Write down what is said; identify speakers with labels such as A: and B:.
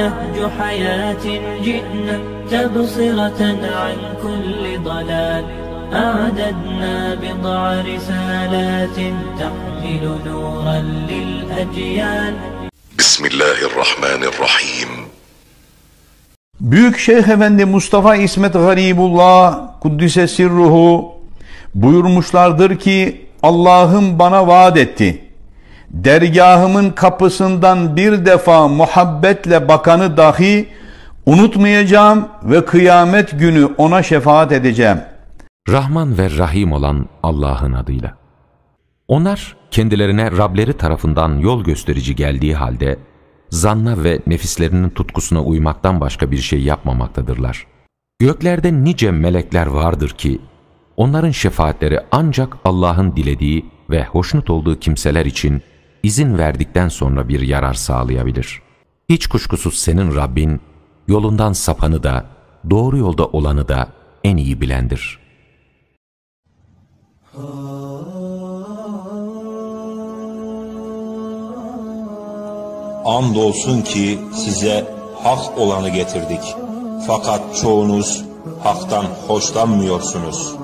A: نهج حياة جئنا تبصرة عن كل ضلال أعددنا بضع رسالات تحمل نورا للأجيال.
B: Bismillahirrahmanirrahim.
C: Büyük Şeyh Efendi Mustafa İsmet Garibullah Kuddise Sirruhu buyurmuşlardır ki Allah'ım bana vaat etti. Dergahımın kapısından bir defa muhabbetle bakanı dahi unutmayacağım ve kıyamet günü ona şefaat edeceğim.
D: Rahman ve Rahim olan Allah'ın adıyla. Onlar kendilerine Rableri tarafından yol gösterici geldiği halde zanna ve nefislerinin tutkusuna uymaktan başka bir şey yapmamaktadırlar. Göklerde nice melekler vardır ki onların şefaatleri ancak Allah'ın dilediği ve hoşnut olduğu kimseler için izin verdikten sonra bir yarar sağlayabilir. Hiç kuşkusuz senin Rabbin yolundan sapanı da doğru yolda olanı da en iyi bilendir.
E: Andolsun ki size hak olanı getirdik. Fakat çoğunuz haktan hoşlanmıyorsunuz.